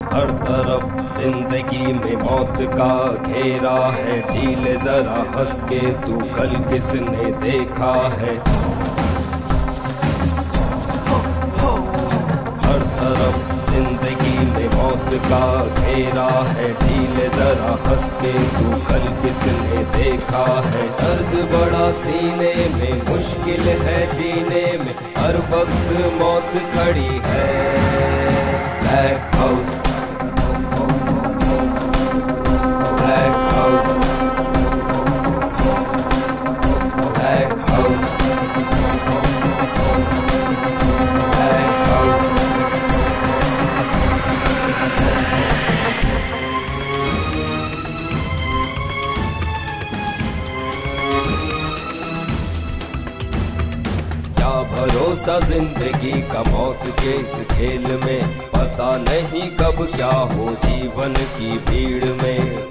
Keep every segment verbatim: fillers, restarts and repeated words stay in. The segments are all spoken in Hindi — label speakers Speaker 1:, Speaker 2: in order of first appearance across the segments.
Speaker 1: हर तरफ जिंदगी में मौत का घेरा है, जी ले जरा हंस के तू, कल किसने देखा है। हर तरफ जिंदगी में मौत का घेरा है, जी ले जरा हंस के तू, कल किसने देखा है। दर्द बड़ा सीने में, मुश्किल है जीने में, हर वक्त मौत खड़ी है। ब्लैक हाउस भरोसा जिंदगी का मौत के इस खेल में, पता नहीं कब क्या हो जीवन की भीड़ में।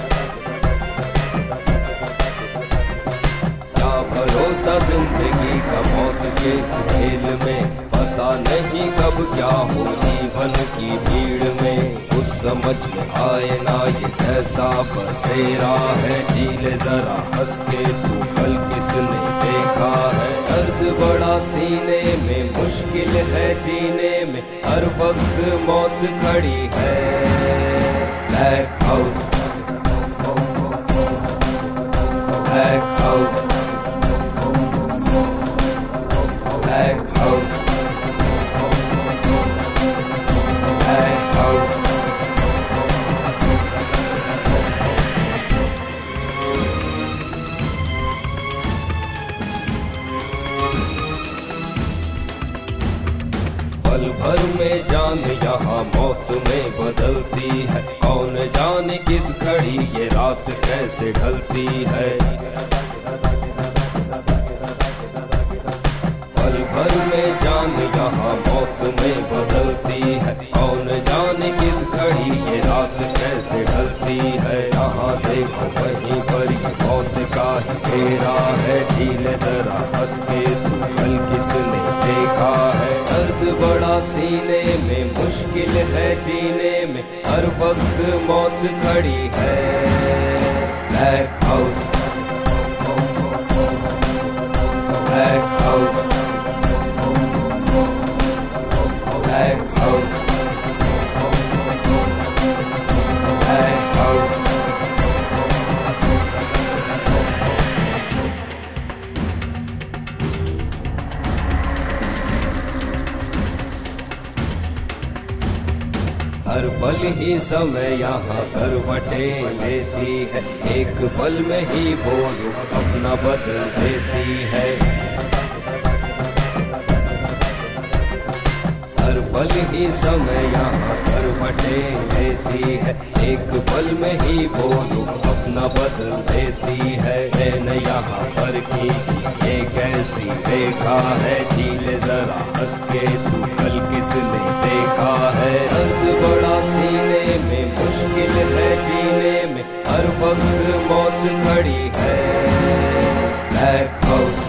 Speaker 1: क्या भरोसा जिंदगी का मौत के इस खेल में, पता नहीं कब क्या हो जीवन की भीड़ में। कुछ समझ में आए ना ये कैसा बसेरा है, जी ले जरा हंस के तू, कल किसने देखा है। दर्द बड़ा सीने में, मुश्किल है जीने में, हर वक्त मौत खड़ी है। Black house black house black house black house. पल भर में जान यहाँ मौत में बदलती है, कौन जाने किस घड़ी ये रात कैसे ढलती है। पल भर में जान यहाँ मौत में बदलती है, कौन जाने किस घड़ी ये रात कैसे ढलती है। यहाँ देखो वहीं पर ये मौत का ही घेरा है, जी ले जरा हंस के तू, कल किसने देखा है। दर्द बड़ा सीने में, मुश्किल है जीने में, हर वक्त मौत खड़ी है। Black house black house black house black house. हर पल ही समय यहाँ करवटें लेती है, एक पल में ही वो अपना बदल देती है। हर पल ही समय यहाँ करवटें लेती है, एक पल में ही वो अपना बदल देती है। मैंने यहाँ पर खींची ये कैसी देखा है, जी ले जरा हंस के तू, कल किसने देखा है। दर्द बड़ा सीने में, मुश्किल है जीने में, हर वक्त मौत खड़ी है। Black house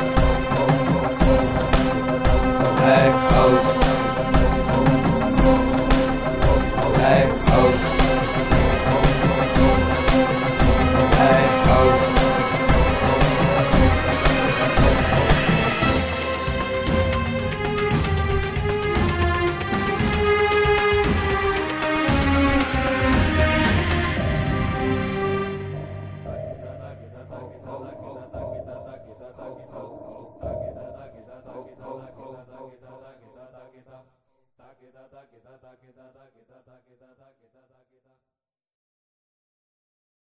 Speaker 1: black house black house black house.